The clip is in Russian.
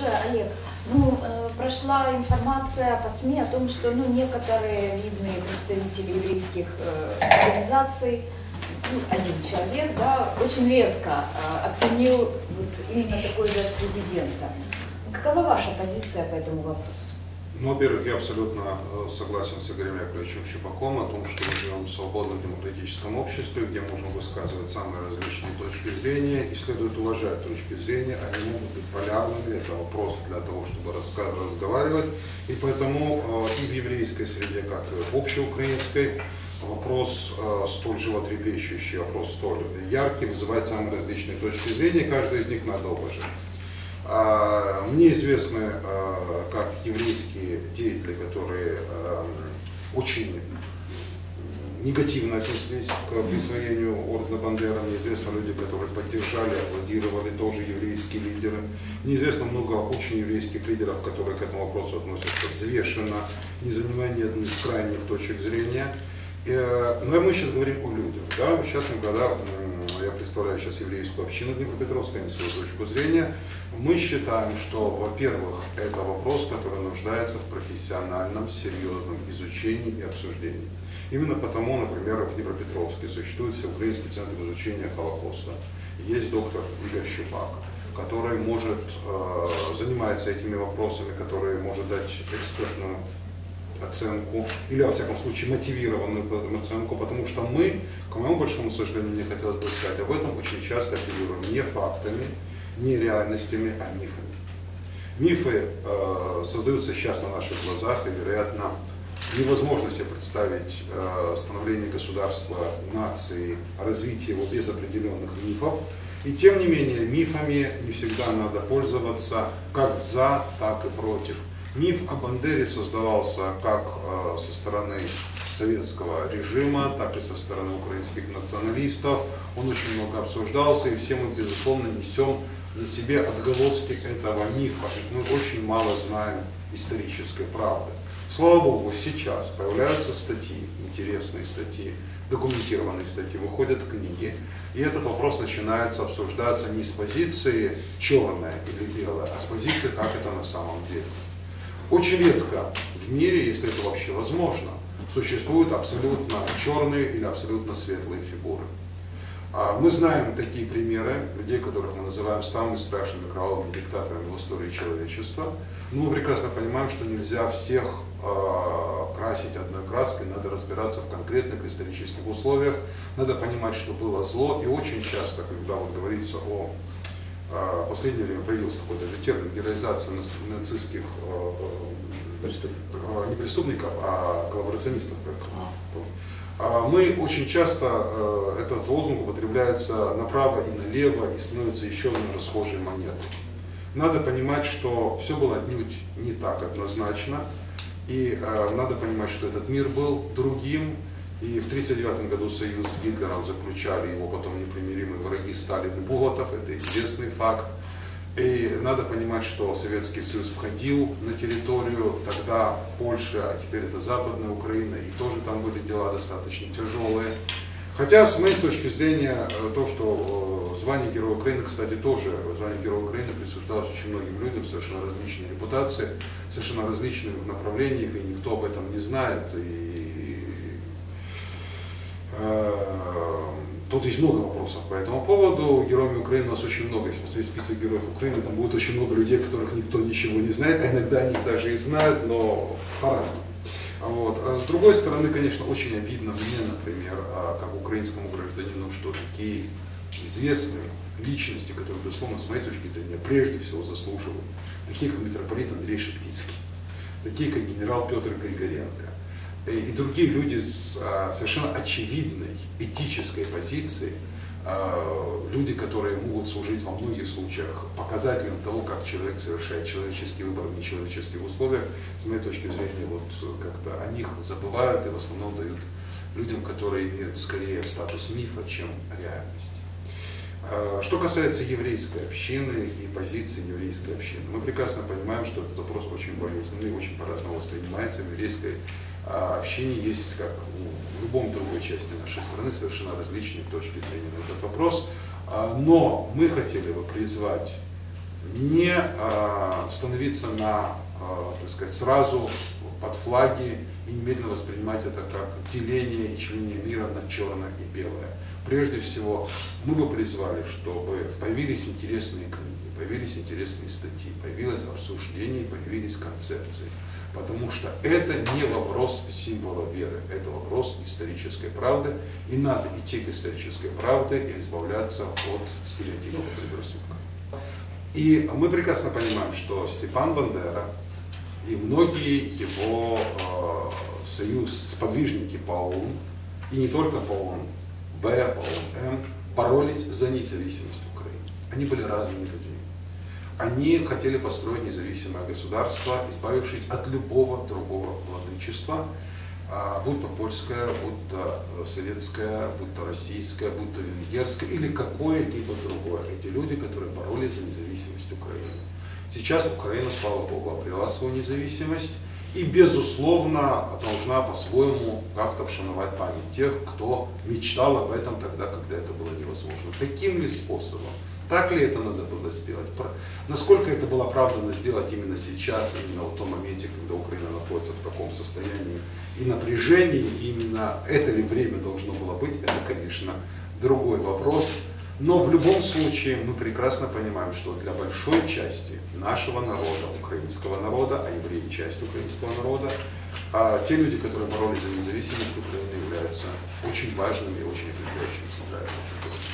большое, Олег. Прошла информация по СМИ о том, что некоторые видные представители еврейских организаций, один человек, очень резко оценил именно такой жест президента. Какова ваша позиция по этому вопросу? Во-первых, я абсолютно согласен с Игорем Яковлевичем Щепаком о том, что мы живем в свободном демократическом обществе, где можно высказывать самые различные точки зрения, и следует уважать точки зрения, они могут быть полярными, это вопрос для того, чтобы разговаривать, и поэтому и в еврейской среде, как и в общеукраинской, вопрос столь животрепещущий, вопрос столь яркий, вызывает самые различные точки зрения, каждый из них надо уважать. Мне известны как еврейские деятели, которые очень негативно отнеслись к присвоению ордена Бандеры. Мне известны люди, которые поддержали, аплодировали, тоже еврейские лидеры. Мне известно много очень еврейских лидеров, которые к этому вопросу относятся взвешенно, не занимая ни одной из крайних точек зрения. Но мы сейчас говорим о людях. Сейчас я представляю сейчас еврейскую общину Днепропетровска, они свою точку зрения. Мы считаем, что, во-первых, это вопрос, который нуждается в профессиональном, серьезном изучении и обсуждении. Именно потому, например, в Днепропетровске существует Всеукраинский центр изучения Холокоста. Есть доктор Игорь Щепак, который занимается этими вопросами, который может дать экспертную оценку, или, во всяком случае, мотивированную оценку, потому что мы, к моему большому сожалению, мне хотелось бы сказать об этом, очень часто оперируем не фактами, не реальностями, а мифами. Мифы создаются сейчас на наших глазах, и, вероятно, невозможно себе представить становление государства, нации, развитие его без определенных мифов. И тем не менее, мифами не всегда надо пользоваться как за, так и против. Миф о Бандере создавался как со стороны советского режима, так и со стороны украинских националистов. Он очень много обсуждался, и все мы, безусловно, несем на себе отголоски этого мифа. Мы очень мало знаем исторической правды. Слава Богу, сейчас появляются статьи, интересные статьи, документированные статьи, выходят книги, и этот вопрос начинается обсуждаться не с позиции черное или белое, а с позиции, как это на самом деле. Очень редко в мире, если это вообще возможно, существуют абсолютно черные или абсолютно светлые фигуры. Мы знаем такие примеры людей, которых мы называем самыми страшными кровавыми диктаторами в истории человечества. Но мы прекрасно понимаем, что нельзя всех красить одной краской, надо разбираться в конкретных исторических условиях, надо понимать, что было зло, и очень часто, когда говорится о в последнее время появился такой даже термин героизация нацистских не преступников, а коллаборационистов. Мы очень часто, этот лозунг употребляется направо и налево и становится еще одной расхожей монетой. Надо понимать, что все было отнюдь не так однозначно, и надо понимать, что этот мир был другим. И в 1939 году союз с Гитлером заключали, его потом непримиримые враги Сталин и Болотов, это известный факт. И надо понимать, что Советский Союз входил на территорию, тогда Польша, а теперь это Западная Украина, и тоже там были дела достаточно тяжелые. Хотя, с моей точки зрения, то, что звание Героя Украины, кстати, тоже звание Героя Украины присуждалось очень многим людям, совершенно различные репутации, совершенно различных направлениях, и никто об этом не знает. Тут есть много вопросов по этому поводу. Героями Украины у нас очень много. Если посмотреть список героев Украины, там будет очень много людей, которых никто ничего не знает, а иногда они даже и знают, но по-разному. С другой стороны, конечно, очень обидно мне, например, как украинскому гражданину, что такие известные личности, которые, безусловно, с моей точки зрения, прежде всего заслуживают, такие как митрополит Андрей Шептицкий, такие как генерал Петр Григоренко, и другие люди с совершенно очевидной этической позицией, люди, которые могут служить во многих случаях показателем того, как человек совершает человеческий выбор в нечеловеческих условиях, с моей точки зрения, как-то о них забывают и в основном дают людям, которые имеют скорее статус мифа, чем реальность. Что касается еврейской общины и позиции еврейской общины, мы прекрасно понимаем, что этот вопрос очень болезненный, очень по-разному воспринимается. В еврейской общине есть, как в любом другой части нашей страны, совершенно различные точки зрения на этот вопрос. Но мы хотели бы призвать не становиться на, так сказать, сразу под флаги и немедленно воспринимать это как деление и членение мира на черное и белое. Прежде всего, мы бы призвали, чтобы появились интересные книги, появились интересные статьи, появилось обсуждение, появились концепции. Потому что это не вопрос символа веры, это вопрос исторической правды. И надо идти к исторической правде и избавляться от стереотипов и предрассудков. И мы прекрасно понимаем, что Степан Бандера и многие его сподвижники по ОУН, и не только по ОУН, по ОУН-М, боролись за независимость Украины. Они были разными людьми. Они хотели построить независимое государство, избавившись от любого другого владычества, будь то польское, будь то советское, будь то российское, будь то венгерское или какое-либо другое. Эти люди, которые боролись за независимость Украины. Сейчас Украина, слава Богу, обрела свою независимость и, безусловно, должна по-своему как-то вшановать память тех, кто мечтал об этом тогда, когда это было невозможно. Таким ли способом? Так ли это надо было сделать? Насколько это было оправдано сделать именно сейчас, именно в том моменте, когда Украина находится в таком состоянии и напряжении, именно это ли время должно было быть, это, конечно, другой вопрос. Но в любом случае мы прекрасно понимаем, что для большой части нашего народа, украинского народа, а евреи часть украинского народа, те люди, которые боролись за независимость Украины, являются очень важными и очень определяющими центральными фигурами.